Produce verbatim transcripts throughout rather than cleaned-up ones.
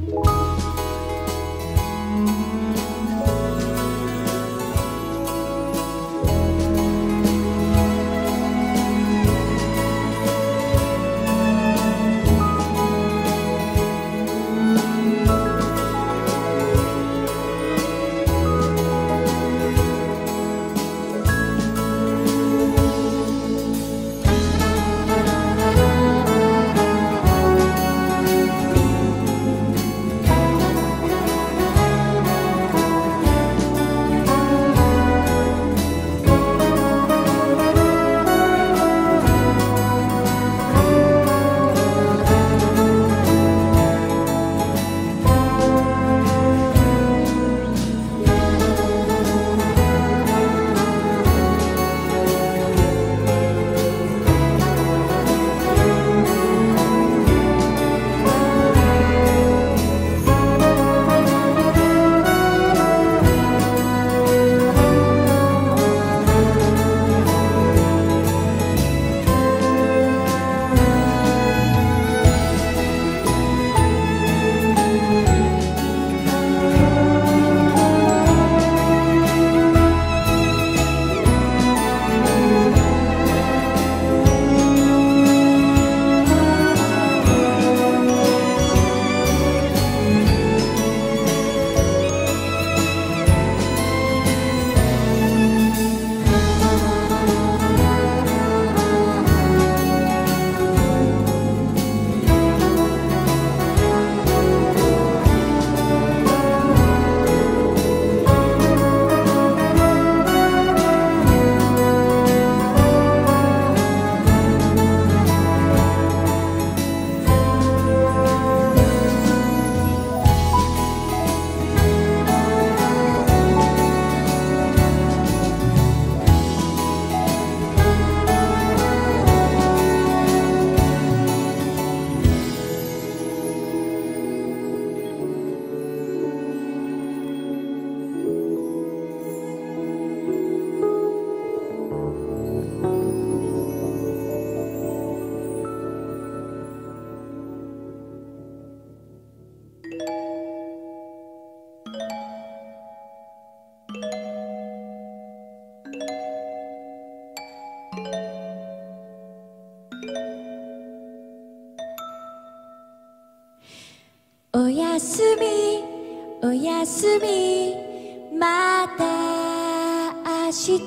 おやすみおやすみまた明日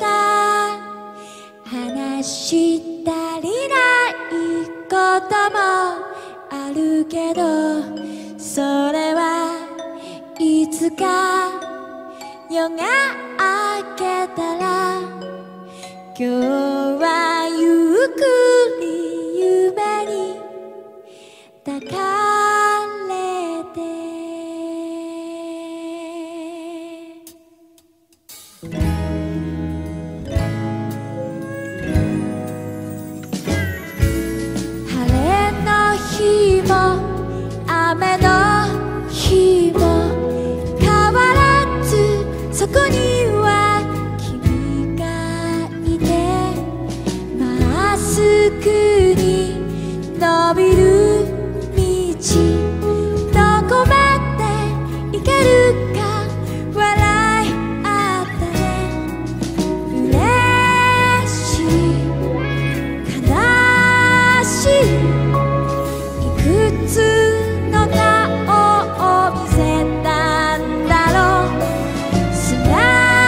話したりないこともあるけどそれはいつか夜が明けたら今日はゆっくり夢に抱かれて晴れの日も雨の日も変わらずそこには君がいてまっすぐに伸びる道どこまで行けるか笑い合ったね嬉しい悲しいいくつの顔を見せたんだろう素直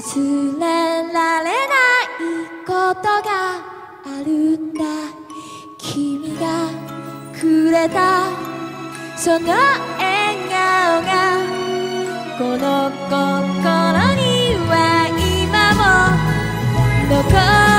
忘れられないことがあるんだ。君がくれたその笑顔がこの心には今も残る